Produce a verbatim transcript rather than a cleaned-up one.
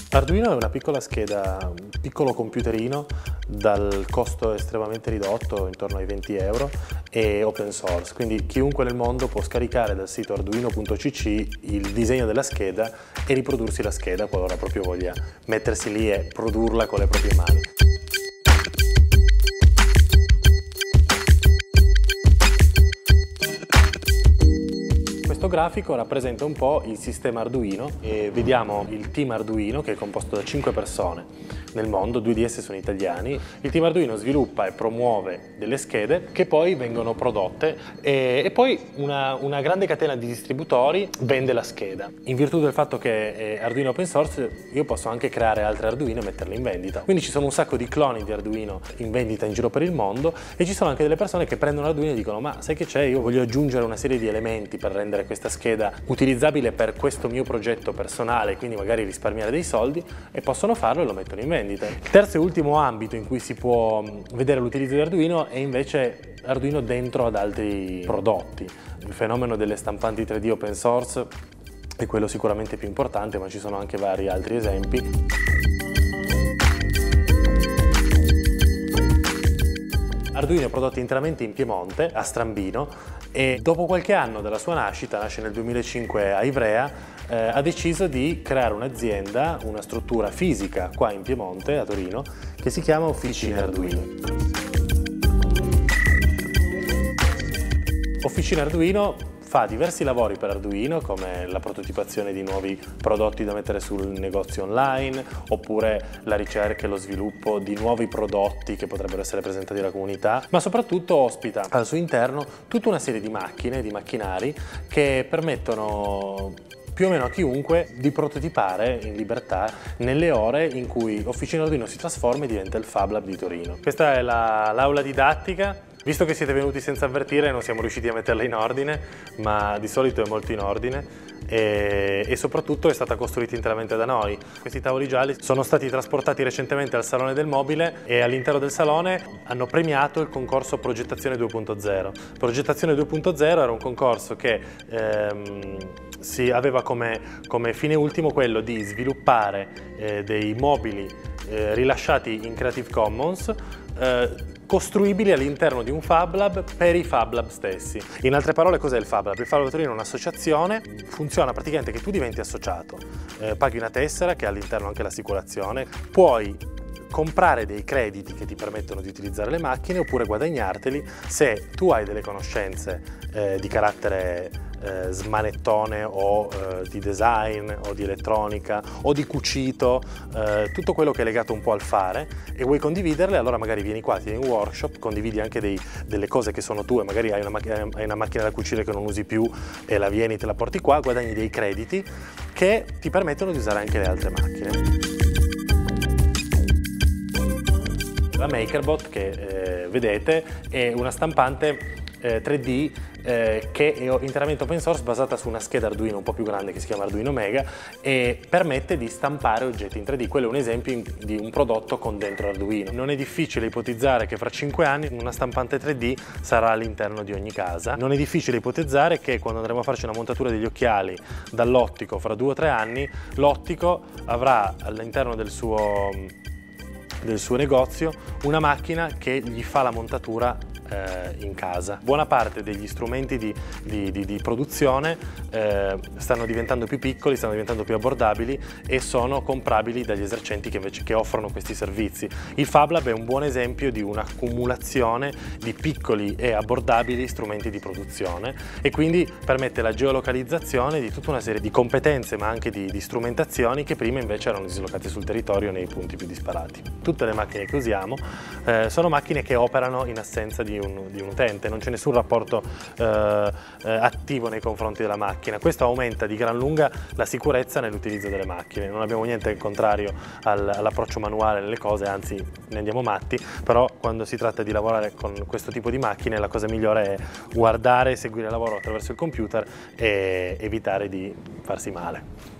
Arduino è una piccola scheda, un piccolo computerino dal costo estremamente ridotto, intorno ai venti euro, e open source, quindi chiunque nel mondo può scaricare dal sito arduino punto cc il disegno della scheda e riprodursi la scheda qualora proprio voglia mettersi lì e produrla con le proprie mani. Questo grafico rappresenta un po' il sistema Arduino e vediamo il team Arduino, che è composto da cinque persone nel mondo, due di esse sono italiani. Il team Arduino sviluppa e promuove delle schede che poi vengono prodotte e, e poi una, una grande catena di distributori vende la scheda. In virtù del fatto che è Arduino open source, io posso anche creare altre Arduino e metterle in vendita. Quindi ci sono un sacco di cloni di Arduino in vendita in giro per il mondo e ci sono anche delle persone che prendono Arduino e dicono: ma sai che c'è, io voglio aggiungere una serie di elementi per rendere questa scheda utilizzabile per questo mio progetto personale, quindi magari risparmiare dei soldi, e possono farlo e lo mettono in vendita. Il terzo e ultimo ambito in cui si può vedere l'utilizzo di Arduino è invece Arduino dentro ad altri prodotti. Il fenomeno delle stampanti tre D open source è quello sicuramente più importante, ma ci sono anche vari altri esempi. Arduino è prodotto interamente in Piemonte, a Strambino, e dopo qualche anno dalla sua nascita, nasce nel duemilacinque a Ivrea, eh, ha deciso di creare un'azienda, una struttura fisica qua in Piemonte, a Torino, che si chiama Officine Arduino. Officine Arduino fa diversi lavori per Arduino, come la prototipazione di nuovi prodotti da mettere sul negozio online, oppure la ricerca e lo sviluppo di nuovi prodotti che potrebbero essere presentati alla comunità, ma soprattutto ospita al suo interno tutta una serie di macchine, di macchinari, che permettono più o meno a chiunque di prototipare in libertà nelle ore in cui Officine Arduino si trasforma e diventa il Fab Lab di Torino. Questa è l'aula didattica. Visto che siete venuti senza avvertire, non siamo riusciti a metterla in ordine, ma di solito è molto in ordine, e, e soprattutto è stata costruita interamente da noi. Questi tavoli gialli sono stati trasportati recentemente al Salone del Mobile e all'interno del salone hanno premiato il concorso Progettazione due punto zero. Progettazione due punto zero era un concorso che ehm, si aveva come, come fine ultimo quello di sviluppare eh, dei mobili eh, rilasciati in Creative Commons, eh, costruibili all'interno di un Fab Lab per i Fab Lab stessi. In altre parole, cos'è il Fab Lab? Il Fab Lab Torino è un'associazione, funziona praticamente che tu diventi associato, eh, paghi una tessera che ha all'interno anche l'assicurazione, puoi comprare dei crediti che ti permettono di utilizzare le macchine oppure guadagnarteli se tu hai delle conoscenze eh, di carattere Eh, smanettone o eh, di design o di elettronica o di cucito, eh, tutto quello che è legato un po' al fare, e vuoi condividerle, allora magari vieni qua, tieni un workshop, condividi anche dei, delle cose che sono tue, magari hai una, hai una macchina da cucire che non usi più e la vieni, te la porti qua, guadagni dei crediti che ti permettono di usare anche le altre macchine. La MakerBot che eh, vedete è una stampante eh, tre D eh, che è interamente open source, basata su una scheda Arduino un po' più grande che si chiama Arduino Mega e permette di stampare oggetti in tre D. Quello è un esempio di un prodotto con dentro Arduino. Non è difficile ipotizzare che fra cinque anni una stampante tre D sarà all'interno di ogni casa. Non è difficile ipotizzare che quando andremo a farci una montatura degli occhiali dall'ottico fra due o tre anni, l'ottico avrà all'interno del suo del suo negozio una macchina che gli fa la montatura eh, in casa. Buona parte degli strumenti di, di, di, di produzione eh, stanno diventando più piccoli, stanno diventando più abbordabili e sono comprabili dagli esercenti che invece che offrono questi servizi. Il Fab Lab è un buon esempio di un'accumulazione di piccoli e abbordabili strumenti di produzione e quindi permette la geolocalizzazione di tutta una serie di competenze ma anche di, di strumentazioni che prima invece erano dislocate sul territorio nei punti più disparati. Tutte le macchine che usiamo eh, sono macchine che operano in assenza di un, di un utente, non c'è nessun rapporto eh, eh, attivo nei confronti della macchina. Questo aumenta di gran lunga la sicurezza nell'utilizzo delle macchine. Non abbiamo niente al contrario al, all'approccio manuale nelle cose, anzi ne andiamo matti, però quando si tratta di lavorare con questo tipo di macchine la cosa migliore è guardare e seguire il lavoro attraverso il computer e evitare di farsi male.